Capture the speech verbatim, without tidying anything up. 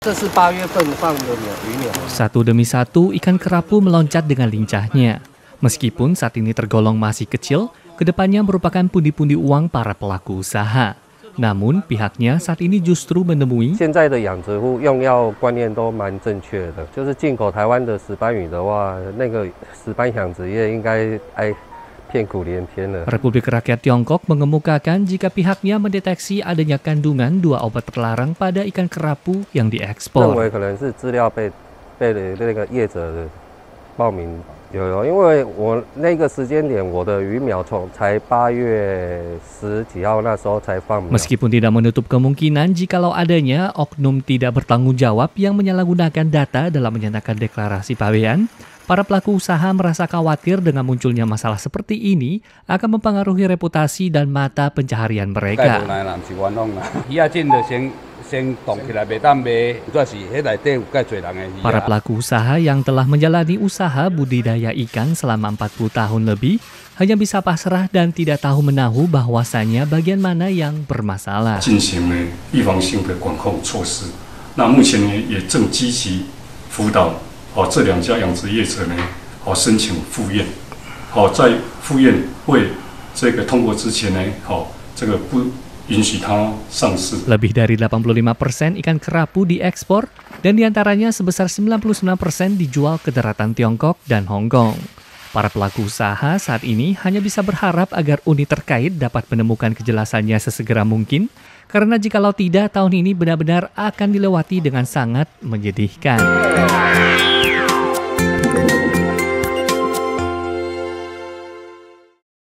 Satu demi satu ikan kerapu meloncat dengan lincahnya. Meskipun saat ini tergolong masih kecil, kedepannya merupakan pundi-pundi uang para pelaku usaha. Namun pihaknya saat ini justru menemui Republik Rakyat Tiongkok mengemukakan jika pihaknya mendeteksi adanya kandungan dua obat terlarang pada ikan kerapu yang diekspor. Meskipun tidak menutup kemungkinan jikalau adanya oknum tidak bertanggung jawab yang menyalahgunakan data dalam menyatakan deklarasi pabean, para pelaku usaha merasa khawatir dengan munculnya masalah seperti ini akan mempengaruhi reputasi dan mata pencaharian mereka. Para pelaku usaha yang telah menjalani usaha budidaya ikan selama empat puluh tahun lebih hanya bisa pasrah dan tidak tahu menahu bahwasanya bagian mana yang bermasalah. Lebih dari delapan puluh lima persen ikan kerapu diekspor dan diantaranya sebesar sembilan puluh sembilan persen dijual ke daratan Tiongkok dan Hong Kong. Para pelaku usaha saat ini hanya bisa berharap agar unit terkait dapat menemukan kejelasannya sesegera mungkin, karena jikalau tidak tahun ini benar-benar akan dilewati dengan sangat menyedihkan.